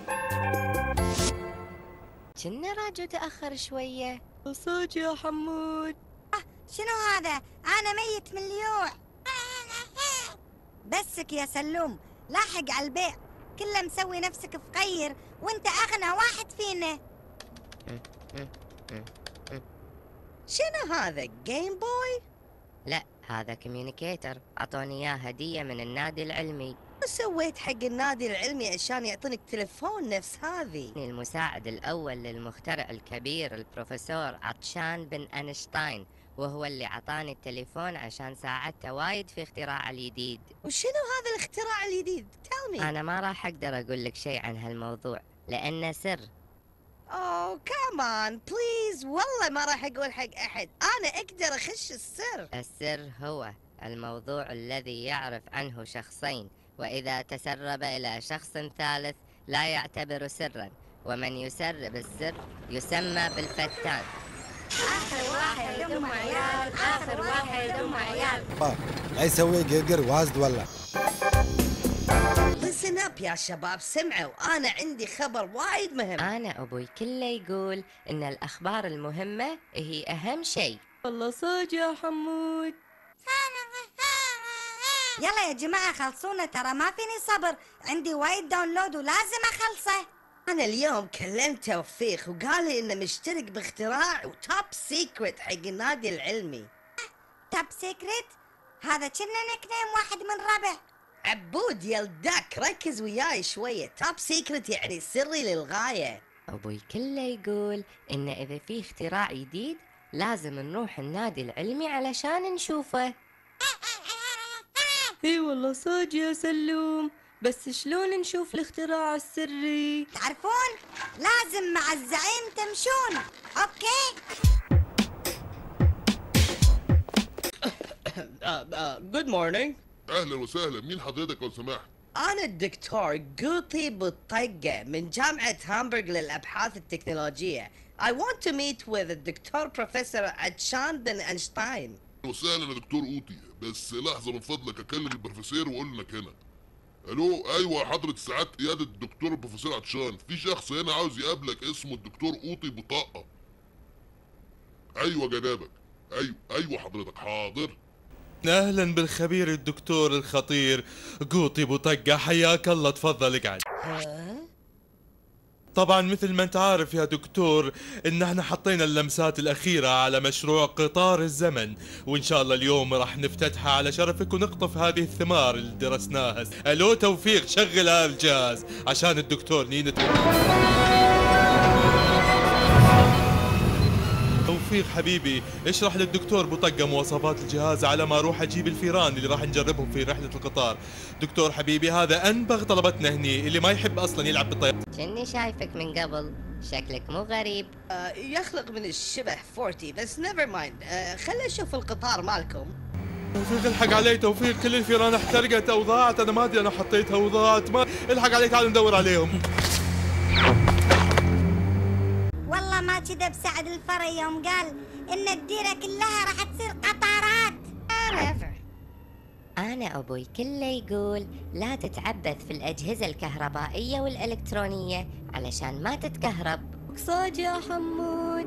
كنا راجو تأخر شوية. صوت يا حمود. شنو هذا؟ أنا ميت من الجوع. بسك يا سلوم، لاحق على البيع، كله مسوي نفسك فقير وانت أغنى واحد فينا. شنو هذا؟ جيم بوي؟ لا، هذا كوميونيكيتر، أعطوني إياه هدية من النادي العلمي. سويت حق النادي العلمي عشان يعطونك تليفون نفس هذه؟ المساعد الأول للمخترع الكبير البروفيسور عطشان بن أينشتاين، وهو اللي عطاني التليفون عشان ساعدته وايد في اختراع الجديد. وشنو هذا الاختراع الجديد؟ tell me. أنا ما راح أقدر أقول لك شيء عن هالموضوع لأنه سر. Oh come on please، والله ما راح أقول حق أحد، أنا أقدر أخش السر. السر هو الموضوع الذي يعرف عنه شخصين، وإذا تسرب إلى شخص ثالث لا يعتبر سرا، ومن يسرب السر يسمى بالفتان. آخر واحد يضم عيال، آخر واحد يضم عيال. لا يسوي قرقر واجد والله. listen up يا شباب، سمعوا، أنا عندي خبر وايد مهم. أنا أبوي كله يقول إن الأخبار المهمة هي أهم شيء. والله صوت يا حمود. يلا يا جماعة خلصونا، ترى ما فيني صبر، عندي وايد داونلود ولازم أخلصه. أنا اليوم كلمت توفيق وقال لي إنه مشترك باختراع وتوب سيكريت حق النادي العلمي. توب سيكريت؟ هذا كنا نكنيم واحد من ربع. عبود يلدك، ركز وياي شوية، توب سيكريت يعني سري للغاية. أبوي كله يقول إن إذا في اختراع جديد لازم نروح النادي العلمي علشان نشوفه. اي والله صوت يا سلوم، بس شلون نشوف الاختراع السري؟ تعرفون لازم مع الزعيم تمشون. اوكي. جود مورنينج. اهلا وسهلا، مين حضرتك لو سمحت؟ أنا الدكتور قوطي بطقة من جامعة هامبورغ للأبحاث التكنولوجية. I want to meet with الدكتور بروفيسور عطشان بن أينشتاين. وسهلا يا دكتور قوطي، بس لحظة من فضلك أكلم البروفيسور وأقول لك هنا. ألو، أيوة حضرة سعادة قيادة الدكتور البروفيسور عطشان، في شخص هنا عاوز يقابلك اسمه الدكتور قوطي بطاقة. أيوة جنابك، أيوة حضرتك، حاضر. اهلا بالخبير الدكتور الخطير قوطي بطقة، حياك الله، تفضل اقعد. طبعا مثل ما انت عارف يا دكتور ان احنا حطينا اللمسات الاخيرة على مشروع قطار الزمن، وان شاء الله اليوم راح نفتتحها على شرفك ونقطف هذه الثمار اللي درسناها. الو توفيق، شغل هذا الجهاز عشان الدكتور نينة. توفيق حبيبي، اشرح للدكتور بطقة مواصفات الجهاز على ما اروح اجيب الفيران اللي راح نجربهم في رحلة القطار. دكتور حبيبي، هذا انبغ طلبتنا هني، اللي ما يحب اصلا يلعب بالطيارة. كني شايفك من قبل، شكلك مو غريب. يخلق من الشبه 40، بس نيفر مايند. خلينا نشوف القطار مالكم. توفيق الحق علي، توفيق كل الفيران احترقت او ضاعت، انا ما ادري انا حطيتها وضاعت، ما الحق علي، تعال ندور عليهم. والله ما كذب سعد الفري يوم قال ان الديرة كلها راح تصير قطارات. أنا أبوي كله يقول لا تتعبث في الأجهزة الكهربائية والإلكترونية علشان ما تتكهرب. صوت يا حمود.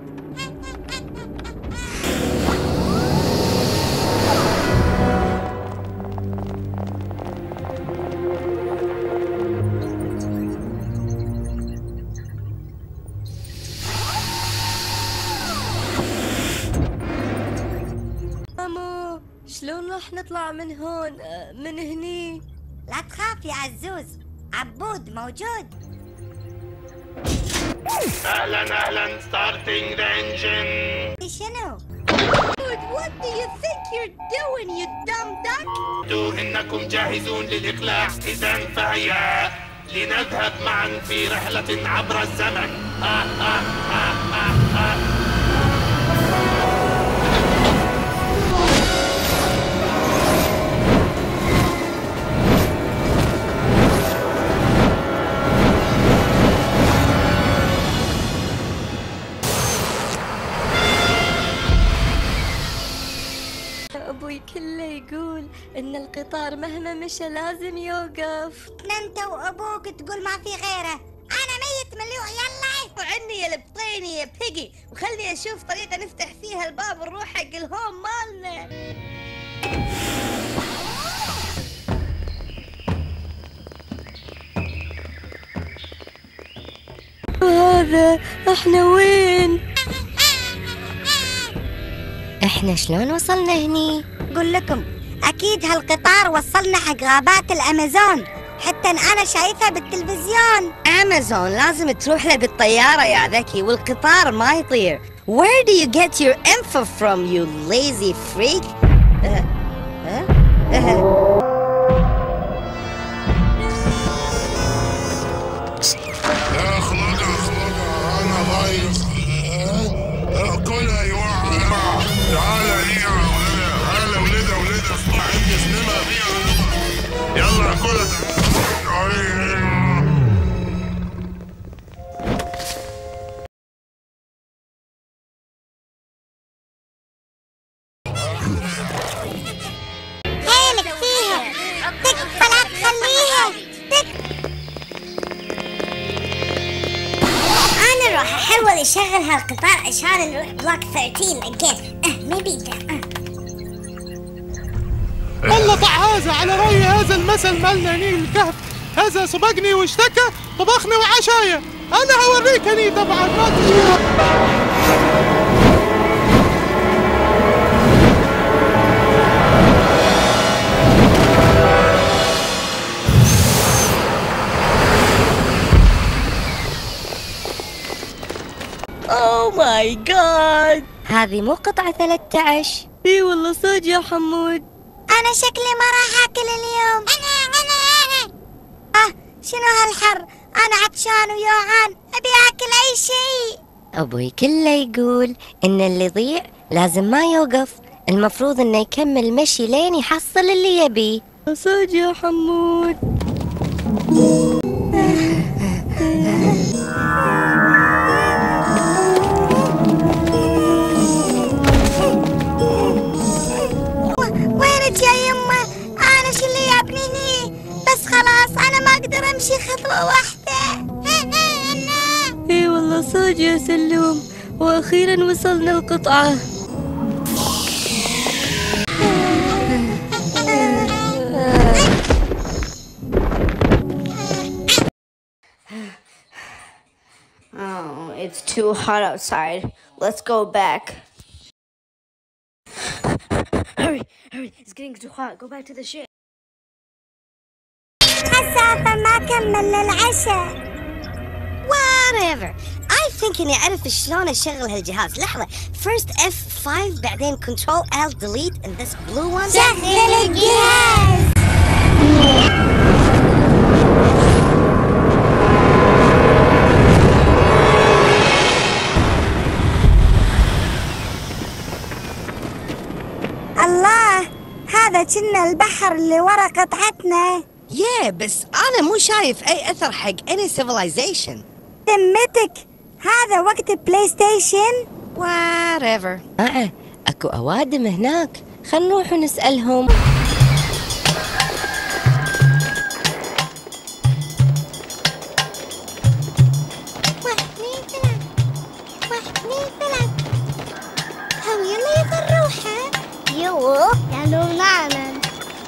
شلون راح نطلع من هون، من هني؟ لا تخاف يا عزوز، عبود موجود. اهلا starting the engine. شنو؟ What do you think you're doing you dumb duck؟ إنكم جاهزون للإقلاع، إذا فهيا لنذهب معا في رحلة عبر الزمن. أبوي كله يقول إن القطار مهما مشى لازم يوقف. انت وابوك تقول ما في غيره، انا ميت مليوح يلا. عني يا البطيني يا بيجي، وخلني اشوف طريقة نفتح فيها الباب ونروح حق الهوم مالنا. هذا احنا وين؟ احنا شلون وصلنا هني؟ قول لكم اكيد هالقطار وصلنا حق غابات الامازون، حتى انا شايفها بالتلفزيون. امازون لازم تروح له بالطيارة يا ذكي، والقطار ما يطير. Where do you get your info from, you lazy freak? اخلق انا ضايق. كلها يوعى. تعال لي هلا ولدها عندي سينما فيها. يلا كلها. حيلك فيها تك، فلا تخليها تك. أنا راح أحاول أشغل هالقطار عشان نروح بلوك 13 again. maybe والله طع هذا على رأي هذا المثل مالنا هني الكهف، هذا سبقني واشتكى طبخني وعشايا. أنا هوريك هني طبعا ما تجي. اوه ماي جاد، هذه مو قطعة 13. اي والله صدق يا حمود. انا شكلي ما راح اكل اليوم. شنو هالحر، انا عطشان ويوعان، ابي اكل اي شيء. ابوي كله يقول ان اللي يضيع لازم ما يوقف، المفروض انه يكمل مشي لين يحصل اللي يبيه. صدق يا حمود. وينك يا يمه؟ انا شو اللي يابنيني؟ بس خلاص انا ما اقدر امشي خطوه واحده. اي والله صدق يا سلوم، واخيرا وصلنا القطعه. Oh, it's too hot outside. Let's go back. Hurry, it's getting too hot. Go back to the ship. حسافة ما كملنا العشاء. whatever. I think اني اعرف شلون اشغل هالجهاز. لحظة. First F5 بعدين Control Alt Delete and this blue one. شغل الجهاز. الله، هذا كنا البحر اللي ورا قطعتنا. بس انا مو شايف اي اثر حق any civilization. ذمتك هذا وقت بلاي ستيشن؟ whatever. اكو اوادم هناك، خل نروح ونسألهم. هم يلا يفروحها. قالوا نعمل.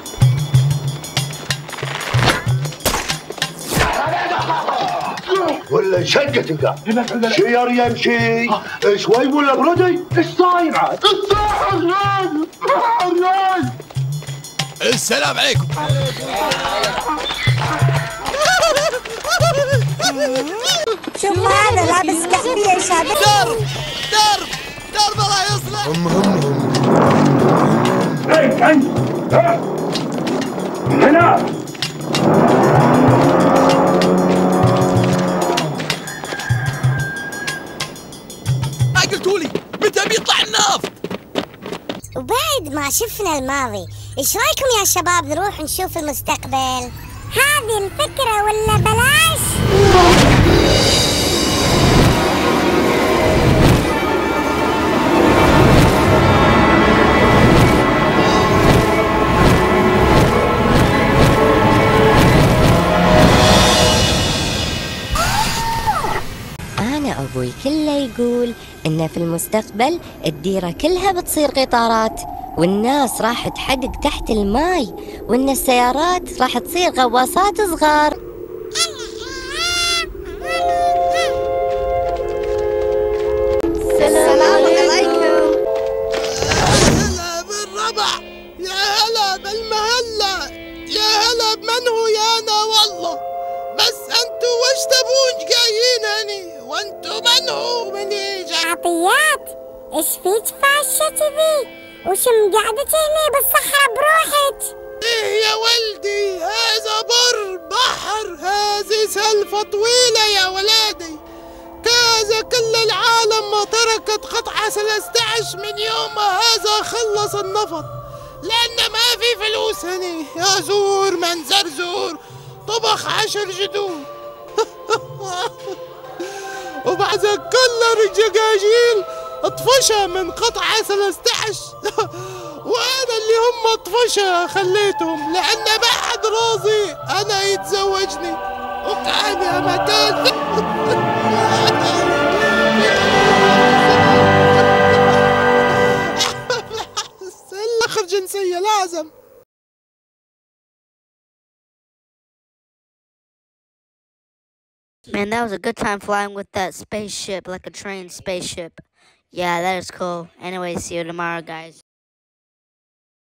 ولا شقة تلقى شير يمشي شوي ولا بردي. ايش صاير عاد؟ السلام عليكم. شوف هذا لابس كحبية شابه. درب الله يصلح. اي انت هنا. ما قلتولي متى بيطلع النافط؟ وبعد ما شفنا الماضي، ايش رايكم يا شباب نروح نشوف المستقبل؟ هذه الفكرة ولا بلاش؟ أبوي كله يقول إن في المستقبل الديرة كلها بتصير قطارات، والناس راح تحدق تحت الماي، وإن السيارات راح تصير غواصات صغار. السلام عليكم. هلا بالربع، يا هلا بالمهلة، يا هلا بمن هو يانا والله. بس انتو وش تبون جايين هني؟ وانتو من هو من يجي؟ عطيات، ايش فيك فاشة ذي؟ وش مقعدتي هني بالصحراء بروحك؟ ايه يا ولدي، هذا بر بحر، هذه سلفة طويلة يا ولادي. كذا كل العالم ما تركت قطعة 13 من يوم ما هذا خلص النفط، لأن ما في فلوس هني. يا زور من زرزور طبخ 10 جدود. وبعد كل الجاجيل طفشة من قطعة 13. وانا اللي هم طفشة خليتهم، لأن ما حد راضي انا يتزوجني، وكان يا مكان. اخر جنسية لازم. Man, that was a good time flying with that spaceship, like a train spaceship. Yeah, that is cool. Anyway, see you tomorrow, guys.